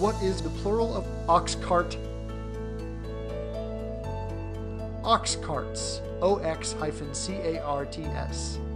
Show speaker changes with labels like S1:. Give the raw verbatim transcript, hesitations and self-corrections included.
S1: What is the plural of ox cart? Ox carts. O X C A R T S.